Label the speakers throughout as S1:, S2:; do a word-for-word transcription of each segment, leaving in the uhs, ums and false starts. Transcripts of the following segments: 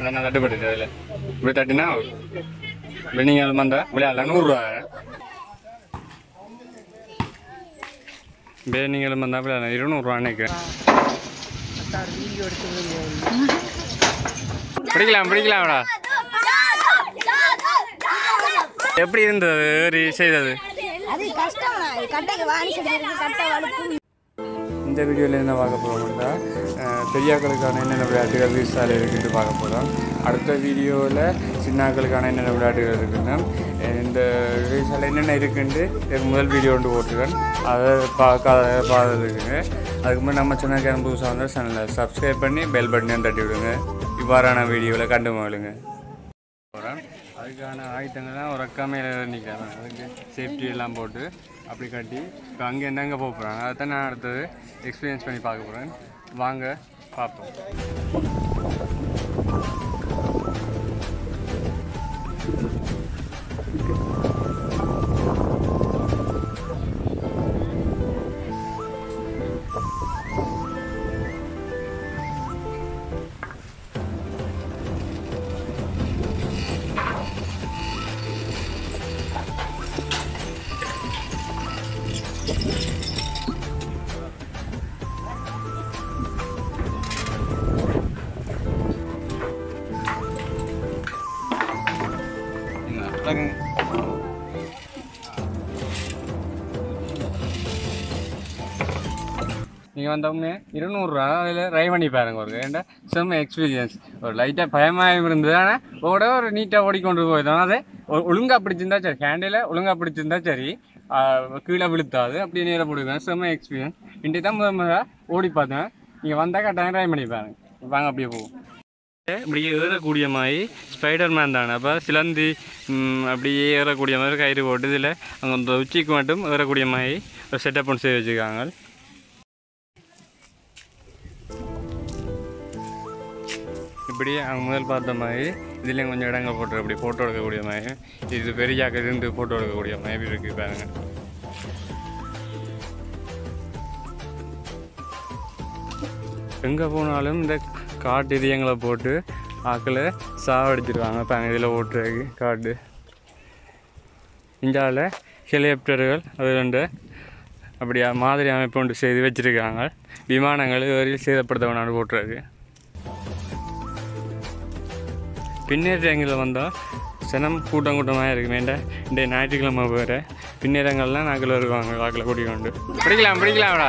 S1: அந்த தட்டுப்பட்டு அதில் இப்படி தட்டுனா நீங்கள் வந்தா விளையாடலாம் நூறுரூவா பேனிங்களும் வந்தா விளையாடலாம் இருநூறுவா நினைக்கிறேன் பிடிக்கலாம் பிடிக்கலாம்டா எப்படி இருந்தது செய்தது இந்த வீடியோவில் என்ன பார்க்க போகிறோம்னா பெரியாக்களுக்கான என்னென்ன விளையாட்டுகள் வீசால் இருக்குன்னு பார்க்க போகிறோம் அடுத்த வீடியோவில் சின்னாக்களுக்கான என்னென்ன விளையாட்டுகள் இருக்குன்னு இந்த வீசால் என்னென்ன இருக்குன்ட்டு எனக்கு முதல் வீடியோ ஒன்று போட்டிருக்கேன் அதை பார்க்காத பார்த்ததுக்குங்க அதுக்கு முன்னாடி நம்ம சேனலுக்கு புதுசாக வந்து சேனலை சப்ஸ்கிரைப் பண்ணி பெல் பட்டனையும் தட்டி விடுங்க இவ்வாறான வீடியோவில் கண்டு மகிழுங்க போகிறேன் அதுக்கான ஆயுதங்கள்லாம் ஒரு அக்காமையில் நிற்கிறேன் அதுக்கு சேஃப்டி எல்லாம் போட்டு அப்படி கட்டி இப்போ அங்கே என்னங்க போக போகிறாங்க அதை தான் நான் அடுத்தது எக்ஸ்பீரியன்ஸ் பண்ணி பார்க்க போகிறேன் வாங்க பார்ப்போம் நீங்கள் வந்தவங்க இருநூறுவா அதில் ட்ரை பண்ணி பாருங்க ஒரு ஏன்டா செம்ம எக்ஸ்பீரியன்ஸ் ஒரு லைட்டாக பயமாக இருந்தது ஆனால் ஓட ஒரு நீட்டாக ஓடிக்கொண்டு போயிடும் அதை ஒழுங்காக பிடிச்சிருந்தா சரி ஹேண்டில் ஒழுங்காக பிடிச்சிருந்தா சரி கீழே விழுத்தாது அப்படியே நேராக போடுவேன் செம்ம எக்ஸ்பீரியன்ஸ் இன்றைக்கு தான் முதல் முதல்ல ஓடி பார்த்தேன் நீங்கள் வந்தால் கட்டாயம் ட்ரை பண்ணி பாருங்க வாங்க அப்படியே போவோம் இப்படியே ஏறக்கூடிய மாதிரி ஸ்பைடர் மேன் தானே அப்போ சிலந்தி அப்படியே ஏறக்கூடிய மாதிரி கயிறு போட்டு இதில் அங்கே அந்த உச்சிக்கு மட்டும் ஏறக்கூடிய மாதிரி ஒரு செட்டப் ஒன்று செய்து வச்சுருக்காங்க இப்படியே அவங்க முதல் பார்த்த மாதிரி இதுலேயும் கொஞ்சம் இடங்கள் போட்டு அப்படி ஃபோட்டோ எடுக்கக்கூடிய மாதிரி இது பெரியாக்க இருந்து ஃபோட்டோ எடுக்கக்கூடிய மாதிரி இருக்குது பாருங்க எங்கே போனாலும் இந்த காட்டு இதயங்களை போட்டு ஆக்களை சாவடிச்சிருவாங்க பாருங்க இதில் ஓட்டுறதுக்கு காட்டு இந்தியாவில் ஹெலிகாப்டர்கள் அது ரெண்டு அப்படியா மாதிரி அமைப்பு ஒன்று செய்து வச்சுருக்காங்க விமானங்கள் வரையில் சேதப்படுத்த வேணாலும் ஓட்டுறதுக்கு பின்னேற்றங்களில் வந்தால் சனம் கூட்டம் கூட்டமாக இருக்கு வேண்டாம் இந்த ஞாயிற்றுக்கிழமை வேறு பின்னேற்றங்கள்லாம் நாக்கில் வருவாங்க வாக்கில் கூட்டிக் கொண்டு பிடிக்கலாம் பிடிக்கலாம்டா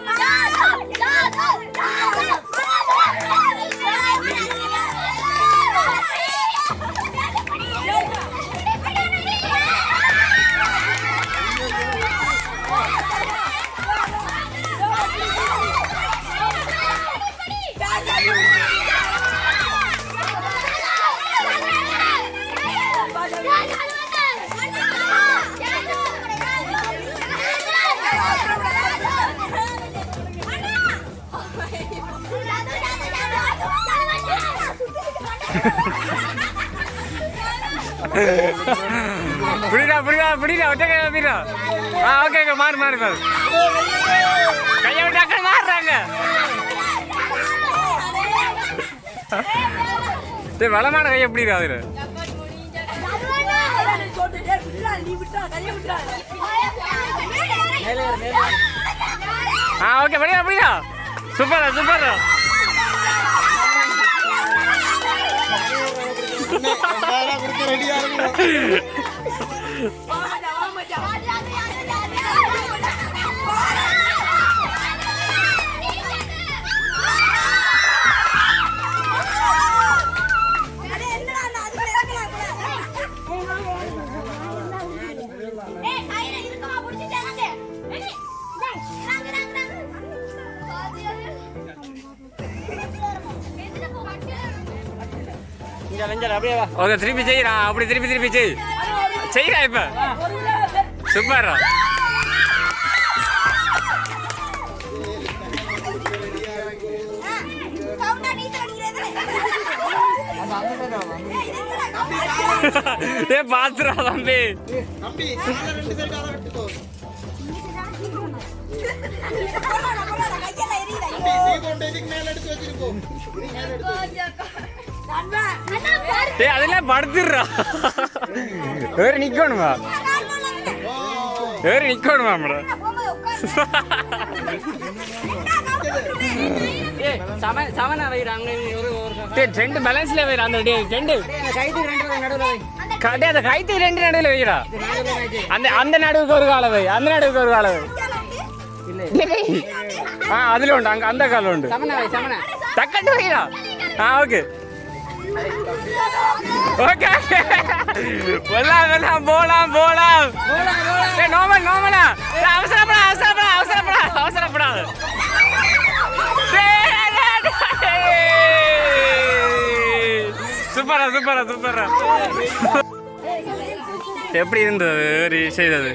S1: புரியுதா புரியுதா புரியுதா ஒற்ற கையா புரியுதா ஆ ஓகே ஓகே மாறு மாறு மாறு கையை விட்டாக்க மாறுறாங்க சரி வளமான கையை எப்படி அது ஆ ஓகே புரியுதா புரியுதா சூப்பரா சூப்பரா ரெடியா இருக்கு ஓகே திருப்பி செய்யறா அப்படி திருப்பி திருப்பி செய் செய்யறா இப்ப சூப்பர் ஏ பாத்துறா தம்பி ஏய் அதெல்லாம் படுத்துறா வேற நிக்கணுமா வேற நிக்கணுமா மேடம்
S2: ஏய் சம சமனா வைடா அங்க ஒரு ஒரு
S1: ரெண்டு பேலன்ஸ்ல வைடா அந்த ரெண்டு
S2: கைது ரெண்டு நடுவுல வை
S1: கடை அந்த கைத்து ரெண்டு நடுவுல வைடா அந்த அந்த நடுவுக்கு ஒரு கால வை அந்த நடுவுக்கு ஒரு கால வை இல்ல ஆ அதுல உண்டு அங்க அந்த கால உண்டு
S2: சமனா வை சமனா
S1: டக்கட்டு வைடா ஆ ஓகே ஓகே போலாம் போலாம் போலாம் போலாம் ஏய் நார்மல் நார்மலா அவசரப்படா அவசரப்படா அவசரப்படா அவசரப்படா சூப்பரா சூப்பரா சூப்பரா எப்படி இருந்தது செய்தது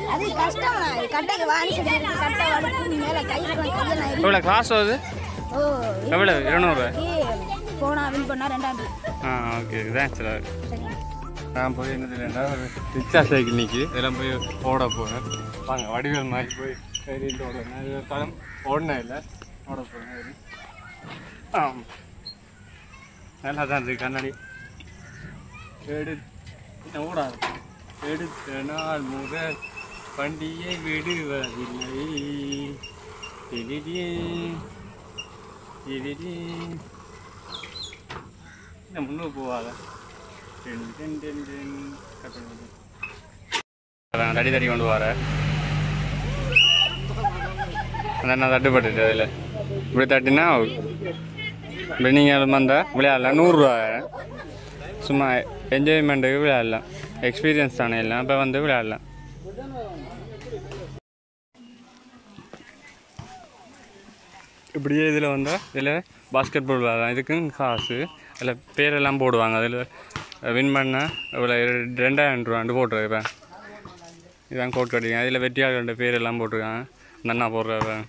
S1: எவ்வளோ காசு ஆகுது எவ்வளோ இருநூறு ஆ ஓகே இதான் சார் நான் போய் என்னதுலன்னா ரிக்ஷா சைக்கிள் நிற்கி இதெல்லாம் போய் ஓட போகிறேன் வாங்க வடிவேல் மாதிரி போய் சரிட்டு ஓடுறேன் நான் இது காலம் ஓடினா இல்லை ஓட போகிறேன் ஆ நல்லா தான் இருக்குது கண்ணாடி எடு ஓடாது எடுத்த நாள் முதல் பண்டிகை விடுவதில்லை திடீ திடீ இந்த முன்னூறு போவாத தடி தடி கொண்டு வர அந்த நான் தட்டுப்பட்டுட்டு அதில் இப்படி தட்டினா இப்படி நீங்கள் வந்தால் விளையாடலாம் நூறுரூவா சும்மா என்ஜாய்மெண்ட்டுக்கு விளையாடலாம் எக்ஸ்பீரியன்ஸ் தானே எல்லாம் இப்போ வந்து விளையாடலாம் இப்படியே இதில் வந்தால் இதில் பாஸ்கெட் பால் விளையாடலாம் இதுக்கும் காசு அதில் பேரெல்லாம் போடுவாங்க அதில் வின் பண்ணால் இவ்வளோ ரெண்டாயிரம் ரூபாண்டு போட்டுருவேன் இதான் கோட் கட்டிங்க அதில் வெற்றியாளர்களோட பேரெல்லாம் போட்டிருக்காங்க நன்னா போடுறவன்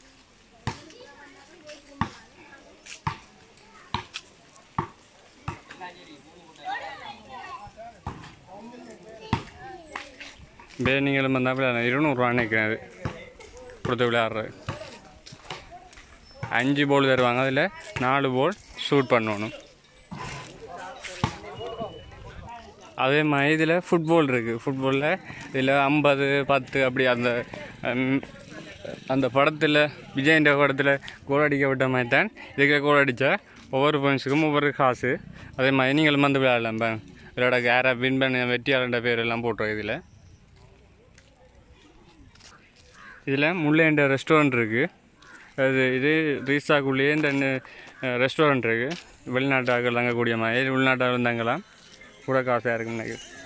S1: பே நீங்களும் வந்தால் விளையாட இருநூறுவா நினைக்கிறேன் அது கொடுத்து விளையாடுறது அஞ்சு போல் தருவாங்க அதில் நாலு போல் ஷூட் பண்ணணும் அதே மாதிரி இதில் ஃபுட்பால் இருக்குது ஃபுட்பாலில் இதில் ஐம்பது பத்து அப்படி அந்த அந்த படத்தில் விஜயன்ற படத்தில் கோல் அடிக்க விட்ட மாதிரி தான் இதுக்கு கோல் அடித்தா ஒவ்வொரு பாயிண்ட்ஸுக்கும் ஒவ்வொரு காசு அதே மாதிரி நீங்களும் வந்து விளையாடலாம் பே விளையாட யாரை வின் பண்ண வெற்றியாளன்ற பேர் எல்லாம் போட்டுருவோம் இதில் இதில் முல்லைன்ற ரெஸ்டாரண்ட் இருக்குது அது இது ரீசாக்குள்ளேயே இந்த ரெஸ்டாரண்ட் இருக்குது வெளிநாட்டு ஆக்கள் தங்கக்கூடிய மாதிரி உள்நாட்டாக இருந்தாங்களாம் கூட காசாக இருக்குன்னு நினைக்கிறேன்